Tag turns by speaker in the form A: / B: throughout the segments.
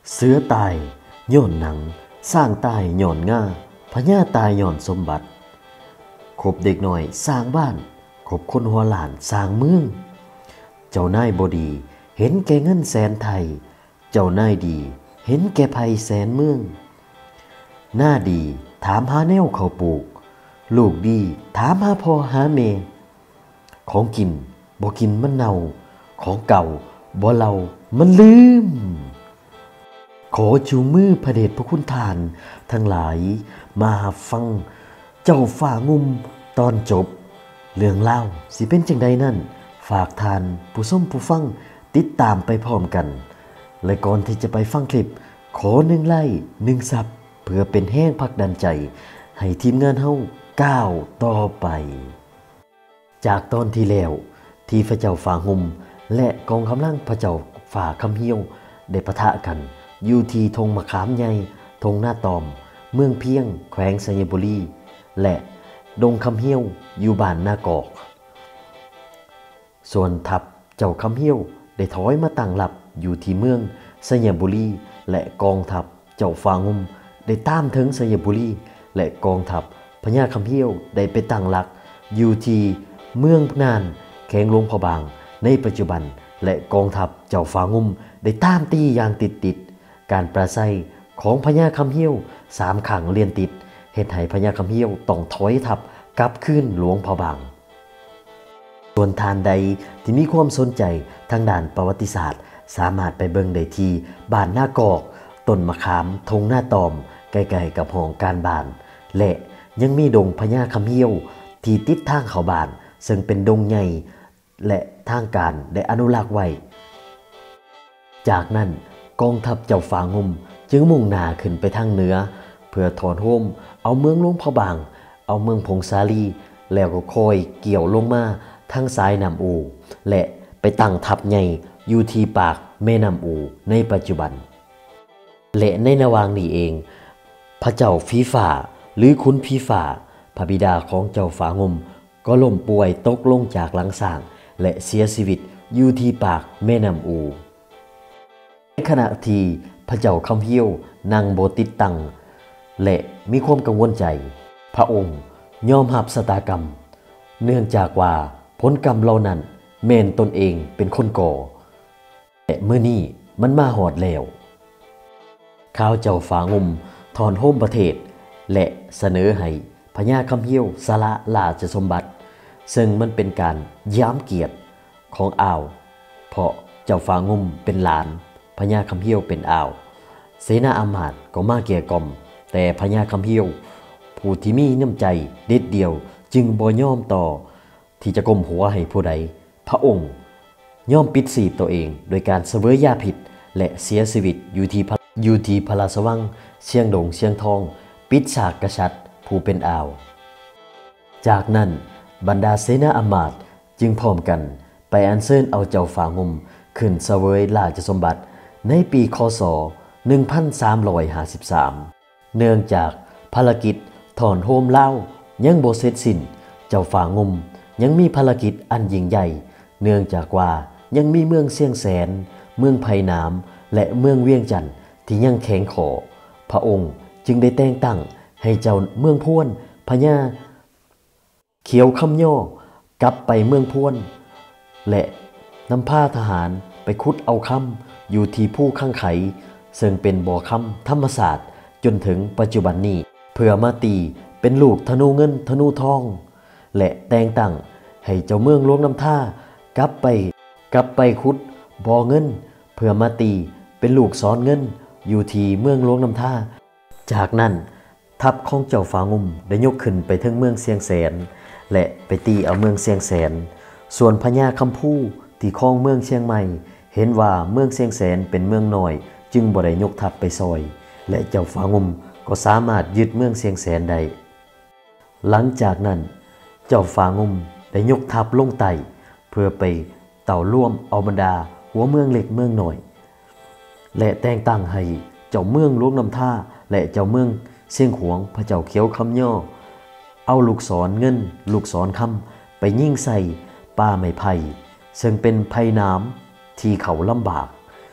A: เสือตายย้อนหนังสร้างตายย้อนง่าพญาตายย้อนสมบัติขบเด็กหน่อยสร้างบ้านขบคนหัวหลานสร้างเมืองเจ้านายบดีเห็นแก่เงินแสนไทยเจ้านายดีเห็นแก่ภัยแสนเมืองหน้าดีถามหาแนวเขาปลูกลูกดีถามหาพ่อหาแม่ของกินบ่กินมันเน่าของเก่าบ่เล่ามันลืมขอจูมือพระเดชพระคุณทานทั้งหลายมาฟังเจ้าฝ่างุมตอนจบเรื่องเล่าสิเป็นจังใดนั่นฝากทานผู้ส้มผู้ฟังติดตามไปพร้อมกันและก่อนที่จะไปฟังคลิปขอ1 ไลค์1 ซับเพื่อเป็นแห้งพักดันใจให้ทีมงานเฮาก้าวต่อไปจากตอนที่แล้วที่พระเจ้าฝ่างุมและกองกำลังพระเจ้าฝ่าคำเหี้ยวได้ปะทะกันอยู่ที่ธงมะขามใหญ่ธงหน้าตอมเมืองเพียงแขวงสัญบุรีและดงคำเหี้ยวอยู่บ้านนากอกส่วนทัพเจ้าคำเหี้ยวได้ถอยมาตั้งหลับอยู่ที่เมืองสัญบุรีและกองทัพเจ้าฝ่างุมได้ตามถึงสัญบุรีและกองทัพพญาคำเหี้ยวได้ไปตั้งหลักอยู่ที่เมืองนานแขวงหลวงพระบางในปัจจุบันและกองทัพเจ้าฝ่างุมได้ตามตีอย่างติดการปราศัยของพญาคำเหี้ยว3 ครั้งเรียนติดเฮ็ดให้พญาคำเหี้ยวต้องถอยทัพกลับคืนหลวงพระบางส่วนทานใดที่มีความสนใจทางด้านประวัติศาสตร์สามารถไปเบิ่งได้ที่บ้านหน้ากอกต้นมะขามธงหน้าตอมใกล้ๆกับห้องการบ้านและยังมีดงพญาคำเหี้ยวที่ติดทางเข้าบ้านซึ่งเป็นดงใหญ่และทางการได้อนุรักษ์ไว้จากนั้นกองทัพเจ้าฝ่างุมจึงมุ่งหน้าขึ้นไปทางเหนือเพื่อถอนโฮมเอาเมืองหลวงพระบางเอาเมืองพงสาลีแล้วก็ค่อยเกี่ยวลงมาทางซ้ายน้ำอูและไปตั้งทัพใหญ่อยู่ที่ปากแม่น้ำอูในปัจจุบันและในระหว่างนี้เองพระเจ้าฝีฝ่าหรือขุนผีฝ่าพระบิดาของเจ้าฝ่างุมก็ล้มป่วยตกลงจากหลังสร้างและเสียชีวิตอยู่ที่ปากแม่น้ำอูในขณะที่พระเจ้าคำเหี้ยวนั่งโบติดตังและมีความกังวลใจพระองค์ยอมรับชะตากรรมเนื่องจากว่าผลกรรมเหล่านั้นแม่นตนเองเป็นคนก่อและเมื่อนี้มันมาหอดแล้วข้าวเจ้าฝ่างุมถอนโฮมประเทศและเสนอให้พญาคำเหี้ยวสละราชสมบัติซึ่งมันเป็นการย้ำเกียรติของอ่าวเพราะเจ้าฝ่างุมเป็นหลานพญาคำเหี้ยวเป็นอ่าวเสนาอำมาตย์ก็มาเกลี่ยกล่อมแต่พญาคำเหี้ยวผู้ที่มีน้ำใจเด็ดเดียวจึงบ่ยอมต่อที่จะก้มหัวให้ผู้ใดพระองค์ย่อมปิดสีบตัวเองโดยการเสวยยาพิษและเสียชีวิตอยู่ที่พระราชวังเชียงดงเชียงทองปิดฉากกษัตริย์ผู้เป็นอ่าวจากนั้นบรรดาเสนาอำมาตย์จึงพร้อมกันไปอัญเชิญเอาเจ้าฝ่างุมขึ้นเสวยราชสมบัติในปีคศ1353เนื่องจากภารกิจถอนโฮมเล่ายังบ่เสร็จสิ้นเจ้าฝ่างุมยังมีภารกิจอันยิ่งใหญ่เนื่องจากว่ายังมีเมืองเชียงแสนเมืองไผ่น้ำและเมืองเวียงจันทน์ที่ยังแข็งขอพระองค์จึงได้แต่งตั้งให้เจ้าเมืองพวนพญาเขียวคำย่อกลับไปเมืองพวนและนำผ้าทหารไปขุดเอาคำอยู่ที่ภูข้างไขซึ่งเป็นบ่อคำธรรมศาสตร์จนถึงปัจจุบันนี้เพื่อมาตีเป็นลูกธนูเงินธนูทองและแต่งตั้งให้เจ้าเมืองหลวงน้ำท่ากลับไปขุดบ่อเงินเพื่อมาตีเป็นลูกศรเงินอยู่ที่เมืองหลวงน้ำท่าจากนั้นทัพของเจ้าฝ่างุมได้ยกขึ้นไปถึงเมืองเชียงแสนและไปตีเอาเมืองเชียงแสนส่วนพญาคำพูที่ครองเมืองเชียงใหม่เห็นว่าเมืองเชียงแสนเป็นเมืองน้อยจึงบ่ได้ยกทัพไปซอยและเจ้าฝ่างุมก็สามารถยึดเมืองเชียงแสนได้หลังจากนั้นเจ้าฝ่างุมได้ยกทัพลงไต่เพื่อไปเต่าร่วมเอาบรรดาหัวเมืองเล็กเมืองน้อยและแต่งตั้งให้เจ้าเมืองหลวงน้ำท่าและเจ้าเมืองเชียงขวงพระเจ้าเขียวคำย่อเอาลูกศรเงินลูกศรคำไปยิงใส่ป่าไม้ไผ่ซึ่งเป็นไผ่น้ำที่เขาลำบาก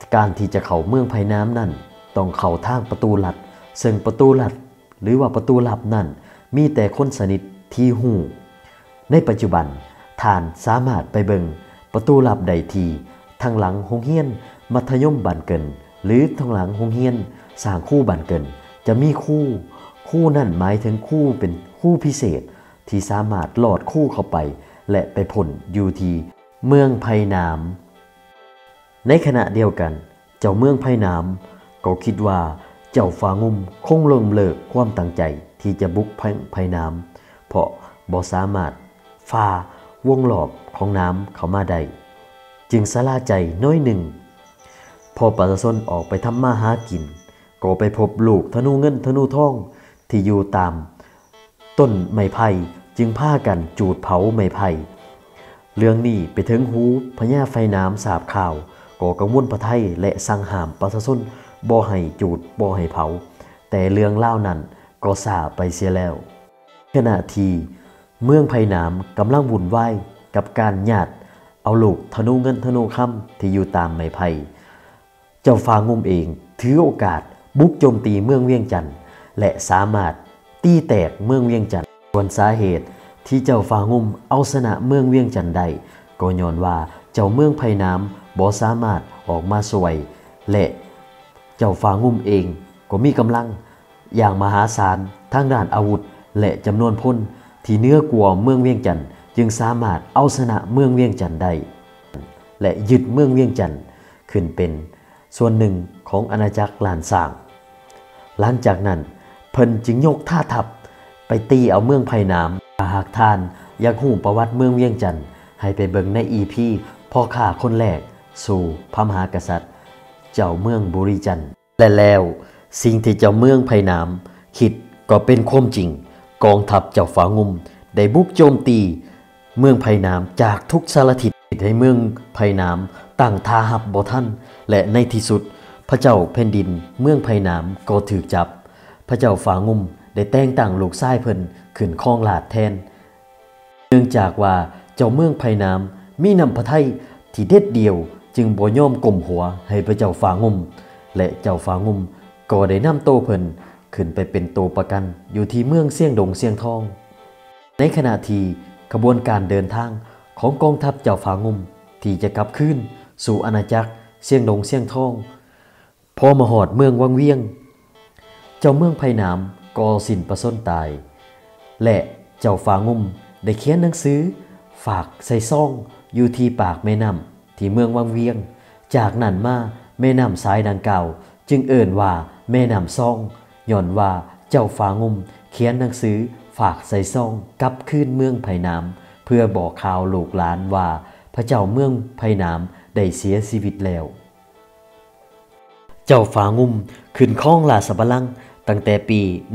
A: การที่จะเข้าเมืองไผ่น้ำนั่นต้องเข้าทางประตูลัดซึ่งประตูลัดหรือว่าประตูลับนั่นมีแต่คนสนิทที่ฮู้ในปัจจุบันท่านสามารถไปเบิ่งประตูลับใดที่ทางหลังโรงเรียนมัธยมบ้านเกินหรือทางหลังโรงเรียนสร้างคู่บ้านเกินจะมีคู่นั่นหมายถึงคู่เป็นคู่พิเศษที่สามารถลอดคู่เข้าไปและไปพ้นอยู่ที่เมืองไผ่น้ำในขณะเดียวกันเจ้าเมืองไผ่น้ำก็คิดว่าเจ้าฟ้างุ่มคงเริ่มเลิกความตั้งใจที่จะบุกไผ่น้ำเพราะบ่สามารถฝ่าวงรอบของน้ำเข้ามาได้จึงสลาใจน้อยหนึ่งพอประชาชนออกไปทำมาหากินก็ไปพบลูกธนูเงินธนูทองที่อยู่ตามต้นไม้ไผ่จึงพากันจูดเผาไม้ไผ่เรื่องนี้ไปถึงหูพญาไฟน้ำทราบข่าวก็กังวลพระไทยและสั่งห้ามประชาชนบ่ให้จูดบ่ให้เผาแต่เรื่องเล่านั้นก็ซาไปเสียแล้วขณะที่เมืองไผ่น้ำกำลังวุ่นวายกับการญาติเอาลูกธนูเงินธนูค่ำที่อยู่ตามไม้ไผ่เจ้าฟ้างุ่มเองถือโอกาสบุกโจมตีเมืองเวียงจันทน์และสามารถตีแตกเมืองเวียงจันทน์ส่วนสาเหตุที่เจ้าฟ้างุ่มเอาชนะเมืองเวียงจันทน์ได้ก็ย้อนว่าเจ้าเมืองไผ่น้ำบ่สามารถออกมาสวยและเจ้าฟ้างุ่มเองก็มีกำลังอย่างมหาศาลทั้งด้านอาวุธและจำนวนพลที่เหนือกว่าเมืองเวียงจันทน์จึงสามารถเอาชนะเมืองเวียงจันทน์ได้และยึดเมืองเวียงจันทน์ขึ้นเป็นส่วนหนึ่งของอาณาจักรล้านสร้างหลังจากนั้นเพิ่นจึงยกท่าทัพไปตีเอาเมืองไผ่น้ำหากท่านอยากรู้ประวัติเมืองเวียงจันทน์ให้ไปเบิ่งใน EP พ่อข้าคนแรกสู่พระมหากษัตริย์เจ้าเมืองบุรีจันทน์และแล้วสิ่งที่เจ้าเมืองไผ่น้ำคิดก็เป็นความจริงกองทัพเจ้าฟ้างุ่มได้บุกโจมตีเมืองไผ่น้ำจากทุกสารทิศให้เมืองไผ่น้ำตั้งท่าหับบ่ทันและในที่สุดพระเจ้าแผ่นดินเมืองไผ่น้ำก็ถูกจับพระเจ้าฟ้างุ่มได้แต่งตั้งลูกชายเพิ่นขึ้นครองราชย์แทนเนื่องจากว่าเจ้าเมืองไผ่น้ำมีน้ำพระทัยที่เด็ดเดียวจึงบ่ยอมก้มหัวให้พระเจ้าฟ้างุ่มและเจ้าฟ้างุ่มก็ได้นำโตเพิ่นขึ้นไปเป็นตัวประกันอยู่ที่เมืองเสียงดงเสียงทองในขณะที่ขบวนการเดินทางของกองทัพเจ้าฟ้างุ่มที่จะกลับคืนสู่อาณาจักรเสียงดงเสียงทองพอมาหอดเมืองวังเวียงเจ้าเมืองไผ่น้ำก็สิ้นประชนตายและเจ้าฟ้างุ่มได้เขียนหนังสือฝากใส่ซองอยู่ที่ปากแม่น้ำที่เมืองวังเวียงจากนั้นมาแม่น้ำสายดังกล่าวจึงเอ่ยว่าแม่น้ำซองย้อนว่าเจ้าฟ้างุ่มเขียนหนังสือฝากใส่ซองกลับคืนเมืองไผ่น้ำเพื่อบอกข่าวลูกหลานว่าพระเจ้าเมืองไผ่น้ำได้เสียชีวิตแล้วเจ้าฟ้างุ่มขึ้นครองราชบัลลังก์ตั้งแต่ปี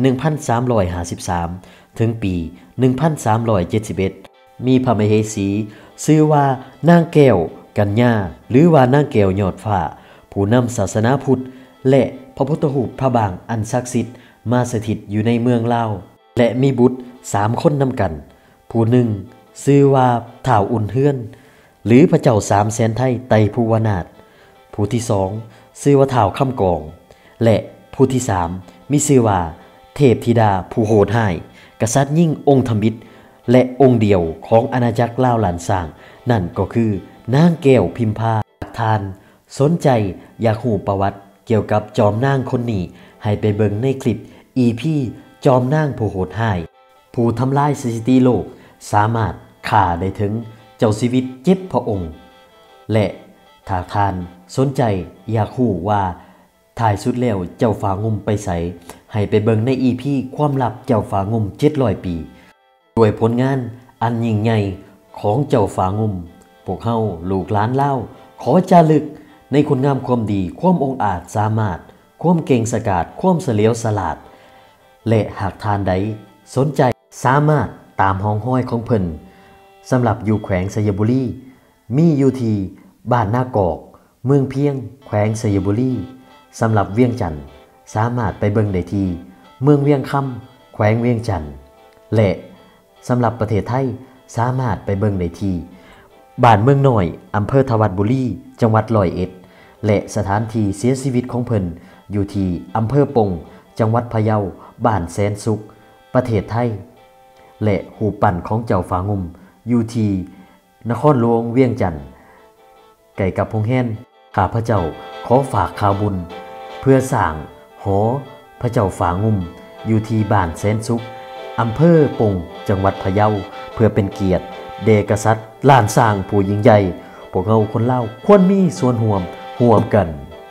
A: 1353 ถึงปี 1371 มีพระมเหสีชื่อว่านางแก้วกัญญาหรือว่านางแก้วยอดฟ้าผู้นำศาสนาพุทธและพระพุทธรูปพระบางอันศักดิ์สิทธิ์มาสถิตอยู่ในเมืองลาวและมีบุตร3 คนนำกันผู้หนึ่งชื่อว่าท้าวอุ่นเฮือนหรือพระเจ้า3 แสนไทยไตรภูวนาถผู้ที่2ชื่อว่าท้าวคำกองและผู้ที่3มีชื่อว่าเทพธิดาผู้โหดร้ายกษัตริย์ยิ่งองค์ธมิตรและองค์เดียวของอาณาจักรลาวหลานสร้างนั่นก็คือนางแก้วพิมพาทานสนใจอยากรู้ประวัติเกี่ยวกับจอมนางคนนี้ให้ไปเบิ่งในคลิป EP จอมนางผู้โหดร้ายผู้ทำลายสถิติโลกสามารถฆ่าได้ถึงเจ้าชีวิต7 พระองค์และถ้าท่านสนใจอยากรู้ว่าท้ายสุดแล้วเจ้าฟ้างุ่มไปไสให้ไปเบิ่งใน EP ความลับเจ้าฟ้างุ่ม700 ปีด้วยผลงานอันยิ่งใหญ่ของเจ้าฟ้างุ่มพวกเฮาลูกหลานลาวขอจารึกในคุณงามความดีความองอาจสามารถความเก่งสกาจความเฉลียวฉลาดและหากทานใดสนใจสามารถตามห้องห้อยของเพิ่นสำหรับอยู่แขวงสยบุรีมีอยู่ที่บ้านนากอกเมืองเพียงแขวงสยบุรีสำหรับเวียงจันทน์สามารถไปเบิ่งได้ที่เมืองเวียงคำแขวงเวียงจันทน์และสำหรับประเทศไทยสามารถไปเบิ่งได้ที่บ้านเมืองน้อยอำเภอทวัดบุรีจังหวัด101 และสถานที่เสียชีวิตของเพิ่นอยู่ที่อำเภอปงจังหวัดพะเยาบ้านแสนสุขประเทศไทยและหูปปั้นของเจ้าฝางุ่มอยู่ที่นครหลวงเวียงจันทน์ไก่กับพงแฮนข้าพระเจ้าขอฝากข่าวบุญเพื่อสร้างหอพระเจ้าฝางุ่มอยู่ที่บ้านแสนสุขอำเภอปงจังหวัดพะเยาเพื่อเป็นเกียรติแด่กษัตริย์ล้านสร้างผู้ยิ่งใหญ่พวกเราคนลาวควรมีส่วนร่วมกัน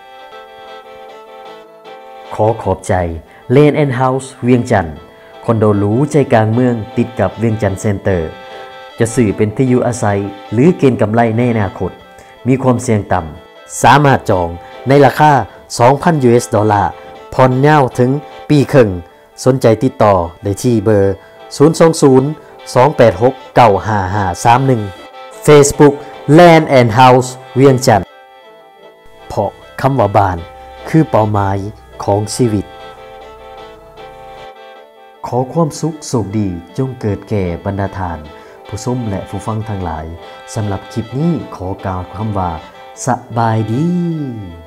A: ขอขอบใจเลนแอนด์เฮาส์เวียงจันทน์คอนโดหรูใจกลางเมืองติดกับเวียงจันทน์เซ็นเตอร์จะสื่อเป็นที่อยู่อาศัยหรือเกณฑ์กำไรในอนาคตมีความเสี่ยงต่ำสามารถจองในราคา 2,000 US ดอลลาร์ผ่อนยาวถึงปีครึ่งสนใจติดต่อได้ที่เบอร์ 020-286-95531 Facebook Land and House เวียงจันทน์เพราะคำว่าบ้านคือเป้าหมายของชีวิตขอความสุขโชคดีจงเกิดแก่บรรดาทานผู้ชมและผู้ฟังทั้งหลายสำหรับคลิปนี้ขอกล่าวคำว่าสบายดี